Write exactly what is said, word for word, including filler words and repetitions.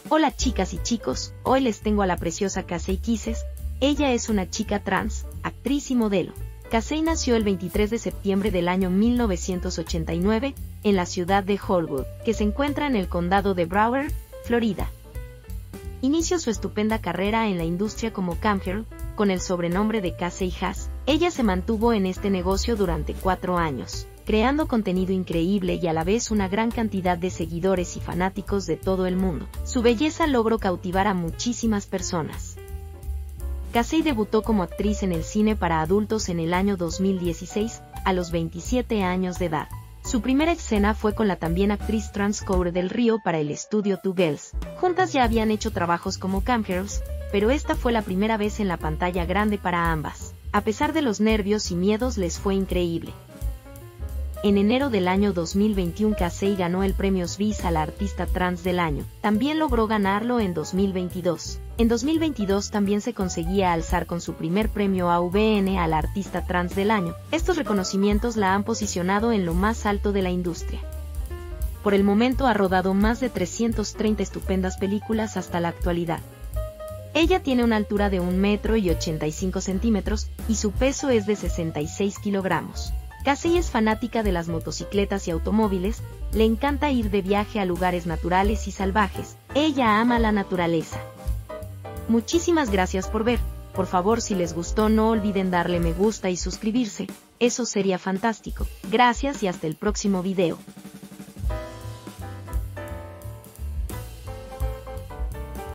Hola chicas y chicos, hoy les tengo a la preciosa Casey Kisses. Ella es una chica trans, actriz y modelo. Casey nació el veintitrés de septiembre del año mil novecientos ochenta y nueve, en la ciudad de Hollywood, que se encuentra en el condado de Broward, Florida. Inició su estupenda carrera en la industria como camgirl, con el sobrenombre de Casey Haas. Ella se mantuvo en este negocio durante cuatro años, creando contenido increíble y a la vez una gran cantidad de seguidores y fanáticos de todo el mundo. Su belleza logró cautivar a muchísimas personas. Casey debutó como actriz en el cine para adultos en el año dos mil dieciséis, a los veintisiete años de edad. Su primera escena fue con la también actriz trans Coure del Río para el estudio Two Girls. Juntas ya habían hecho trabajos como camgirls, pero esta fue la primera vez en la pantalla grande para ambas. A pesar de los nervios y miedos, les fue increíble. En enero del año dos mil veintiuno, Casey ganó el premio S B I S a la artista trans del año. También logró ganarlo en dos mil veintidós. En dos mil veintidós también se conseguía alzar con su primer premio A V N a la artista trans del año. Estos reconocimientos la han posicionado en lo más alto de la industria. Por el momento ha rodado más de trescientas treinta estupendas películas hasta la actualidad. Ella tiene una altura de un metro y ochenta y cinco centímetros y su peso es de sesenta y seis kilogramos. Casey es fanática de las motocicletas y automóviles, le encanta ir de viaje a lugares naturales y salvajes. Ella ama la naturaleza. Muchísimas gracias por ver. Por favor, si les gustó no olviden darle me gusta y suscribirse, eso sería fantástico. Gracias y hasta el próximo video.